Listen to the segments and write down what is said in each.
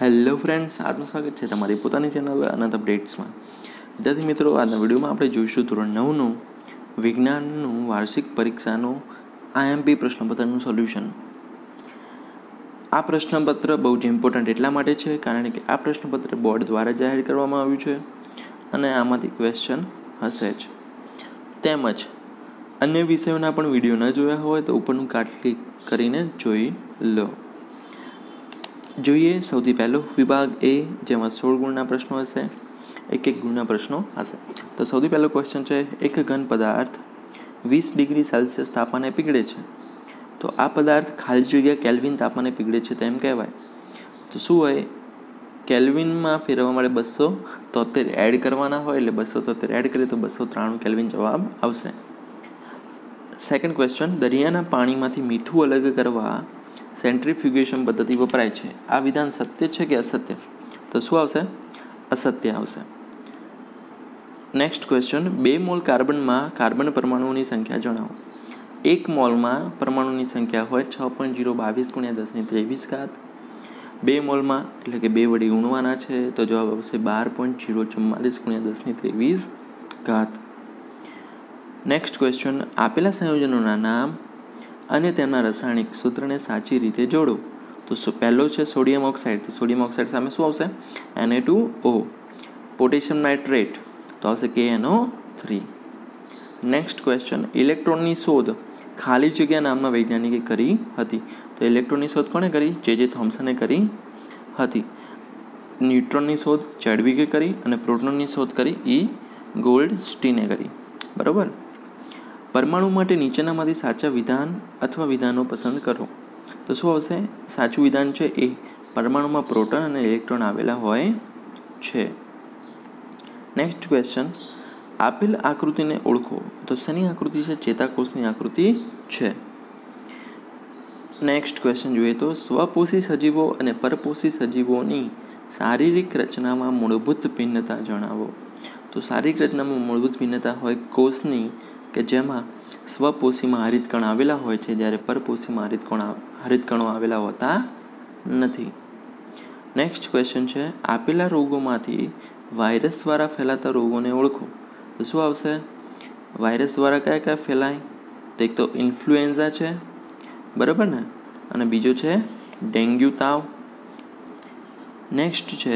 Hello friends, આપનું સ્વાગત છે તમારી પોતાની ચેનલ અનંત અપડેટ્સમાં. વિદ્યાર્થી મિત્રો, આજના વિડીયોમાં આપણે જોઈશું ધોરણ 9નું વિજ્ઞાનનું વાર્ષિક પરીક્ષાનું આઈએમપી પ્રશ્નપત્રનું સોલ્યુશન. આ પ્રશ્નપત્ર બહુ જ ઇમ્પોર્ટન્ટ એટલા માટે છે કારણ કે આ પ્રશ્નપત્ર બોર્ડ દ્વારા જાહેર કરવામાં આવ્યું છે અને આમાંથી ક્વેશ્ચન હશે જ. તેમજ અન્ય વિષયોના પણ વિડીયો ન જોયા હોય તો ઉપરનું કાર્ડ ક્લિક કરીને જોઈ લો. જોઈએ સૌથી પહેલો વિભાગ એ, જેમાં 16 ગુણના પ્રશ્નો હશે, 1 ગુણના પ્રશ્નો હશે. તો સૌથી પહેલો ક્વેશ્ચન છે, એક ઘન પદાર્થ 20 ડિગ્રી સેલ્સિયસ તાપમાને પીગળે છે, તો આ પદાર્થ ખાલી જગ્યા કેલ્વિન તાપમાને પીગળે છે તેમ કહેવાય. તો શું હોય? કેલ્વિનમાં ફેરવવા માટે 273 એડ કરવાના હોય, એટલે 273 એડ કરીએ તો 293 કેલ્વિન જવાબ આવશે. સેકન્ડ ક્વેશ્ચન, દરિયાના પાણીમાંથી મીઠું અલગ કરવા સેન્ટ્રીફ્યુગેશન પદ્ધતિ વપરાય છે. આ વિધાન સત્ય છે કે અસત્ય? તો શું આવશે? અસત્ય આવશે. નેક્સ્ટ ક્વેશ્ચન, 2 મોલ કાર્બનમાં કાર્બન પરમાણુઓની સંખ્યા જણાવો. 1 મોલમાં પરમાણુની સંખ્યા હોય 6.022 × 1023. 2 મોલમાં એટલે કે 2 વડે ગુણવાના છે તો જવાબ આવશે 12.044 × 1023. નેક્સ્ટ ક્વેશ્ચન, આપેલા સંયોજનોના નામ અને તેમના રાસાયણિક સૂત્રને સાચી રીતે જોડો. તો પહેલો છે સોડિયમ ઓક્સાઇડ, તો સોડિયમ ઓક્સાઇડ સામે શું આવશે? Na2O. પોટેશિયમ નાઇટ્રેટ તો આવશે KNO3. નેક્સ્ટ ક્વેશ્ચન, ઇલેક્ટ્રોનની શોધ ખાલી જગ્યા નામના વૈજ્ઞાનિકે કરી હતી. તો ઇલેક્ટ્રોનની શોધ કોણે કરી? જે થોમ્સને કરી હતી. ન્યુટ્રોનની શોધ ચેડવિકે કરી અને પ્રોટોનની શોધ કરી ગોલ્ડસ્ટીને કરી. બરાબર. પરમાણુ માટે નીચેનામાંથી સાચા વિધાન અથવા વિધાનો પસંદ કરો. તો શું આવશે? સાચું વિધાન છે એ, પરમાણુમાં પ્રોટોન અને ઇલેક્ટ્રોન આવેલા હોય છે. નેક્સ્ટ ક્વેશ્ચન, આપેલ આકૃતિને ઓળખો. તો શેની આકૃતિ છે? ચેતાકોષની આકૃતિ છે. નેક્સ્ટ ક્વેશ્ચન જોઈએ તો, સ્વપોષી સજીવો અને પરપોષી સજીવોની શારીરિક રચનામાં મૂળભૂત ભિન્નતા જણાવો. તો શારીરિક રચનામાં મૂળભૂત ભિન્નતા હોય કોષની, કે જેમાં સ્વપોષીમાં હરિતકણ આવેલા હોય છે, જ્યારે પરપોષીમાં હરિતકણો આવેલા હોતા નથી. નેક્સ્ટ ક્વેશ્ચન છે, આપેલા રોગોમાંથી વાયરસ દ્વારા ફેલાતા રોગોને ઓળખો. તો શું આવશે? વાયરસ દ્વારા કયા કયા ફેલાય? તો એક તો ઇન્ફ્લુએન્ઝા છે, બરાબર ને, અને બીજો છે ડેન્ગ્યુ તાવ. નેક્સ્ટ છે,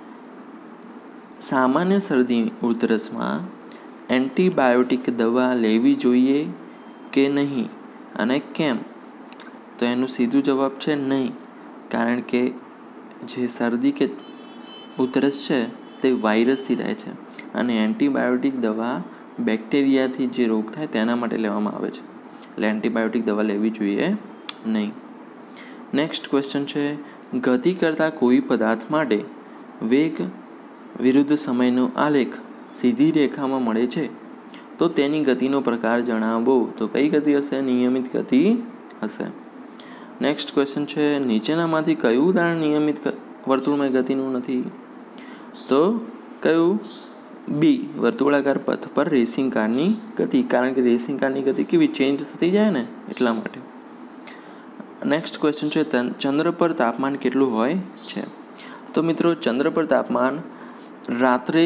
સામાન્ય શરદી ઉધરસમાં એન્ટીબાયોટિક દવા લેવી જોઈએ કે નહીં અને કેમ? તો એનું સીધું જવાબ છે નહીં, કારણ કે જે શરદી કે ઉધરસ છે તે વાયરસથી થાય છે અને એન્ટીબાયોટિક દવા બેક્ટેરિયાથી જે રોગ થાય તેના માટે લેવામાં આવે છે, એટલે એન્ટીબાયોટિક દવા લેવી જોઈએ નહીં. નેક્સ્ટ ક્વેશ્ચન છે, ગતિ કરતા કોઈ પદાર્થ માટે વેગ વિરુદ્ધ સમયનો આલેખ સીધી રેખામાં મળે છે, તો તેની ગતિનો પ્રકાર જણાવો. તો કઈ ગતિ હશે? નિયમિત ગતિ હશે. નેક્સ્ટ ક્વેશ્ચન છે, નીચેનામાંથી કયું ઉદાહરણ નિયમિત વર્તુળમય ગતિનું નથી? તો કયું? બી, વર્તુળાકાર પથ પર રેસિંગ કારની ગતિ, કારણ કે રેસિંગ કારની ગતિ કેવી ચેન્જ થતી જાય ને, એટલા માટે. નેક્સ્ટ ક્વેશ્ચન છે, ચંદ્ર પર તાપમાન કેટલું હોય છે? તો મિત્રો, ચંદ્ર પર તાપમાન રાત્રે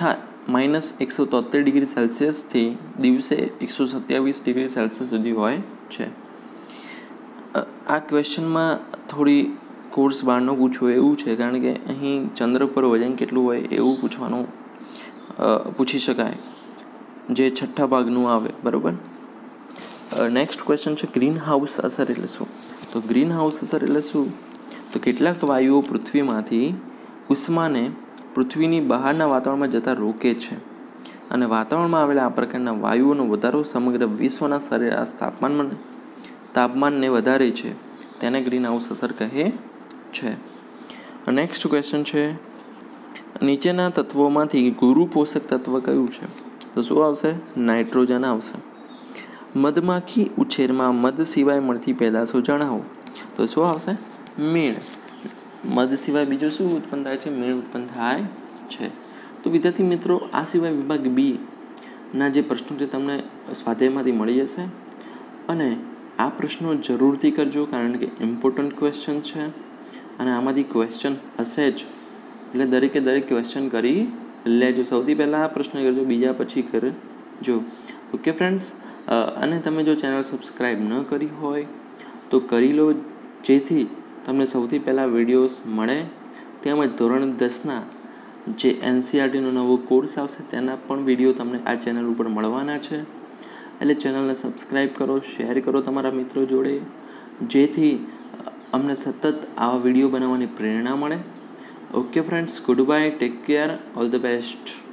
-173 ડિગ્રી સેલ્સિયસથી દિવસે 127 ડિગ્રી સેલ્સિયસ સુધી હોય છે. આ ક્વેશ્ચનમાં થોડી કોર્સ બહારનો પૂછવો એવું છે, કારણ કે અહીં ચંદ્ર પર વજન કેટલું હોય એવું પૂછી શકાય, જે 6થા ભાગનું આવે. બરાબર. નેક્સ્ટ ક્વેશ્ચન છે, ગ્રીન હાઉસ અસર એટલે શું? તો ગ્રીન હાઉસ અસર એટલે શું? તો કેટલાક વાયુઓ પૃથ્વીમાંથી ઉષ્માને પૃથ્વીની બહારના વાતાવરણમાં જતા રોકે છે અને વાતાવરણમાં આવેલા આ પ્રકારના વાયુઓનો વધારો સમગ્ર વિશ્વના સરેરાશ તાપમાનને વધારે છે, તેને ગ્રીન હાઉસ અસર કહે છે. નેક્સ્ટ ક્વેશ્ચન છે, નીચેના તત્વોમાંથી ગુરુ પોષક તત્વ કયું છે? તો શું આવશે? નાઇટ્રોજન આવશે. મધમાખી ઉછેરમાં મધ સિવાય મળતી પેદાશો જણાવો. તો શું આવશે? મીણ. મધ સિવાય બીજું શું ઉત્પન્ન થાય છે? મીણ ઉત્પન્ન થાય છે. તો વિદ્યાર્થી મિત્રો, આ સિવાય વિભાગ બી ના જે પ્રશ્નો છે તમને સ્વાધ્યાયમાંથી મળી જશે અને આ પ્રશ્નો જરૂરથી કરજો, કારણ કે ઇમ્પોર્ટન્ટ ક્વેશ્ચન છે અને આમાંથી ક્વેશ્ચન હશે જ, એટલે દરેકે દરેક ક્વેશ્ચન કરી લેજો. સૌથી પહેલાં આ પ્રશ્ન કરજો, બીજા પછી કરજો. ઓકે ફ્રેન્ડ્સ, અને તમે જો ચેનલ સબસ્ક્રાઈબ ન કરી હોય તો કરી લો, જેથી તમને સૌથી પહેલાં વિડીયોઝ મળે. તેમજ ધોરણ 10ના જે NCERTનો નવો કોર્સ આવશે તેના પણ વિડીયો તમને આ ચેનલ ઉપર મળવાના છે. એટલે ચેનલને સબસ્ક્રાઈબ કરો, શેર કરો તમારા મિત્રો જોડે, જેથી અમને સતત આવા વિડીયો બનાવવાની પ્રેરણા મળે. Okay friends, goodbye, take care, all the best.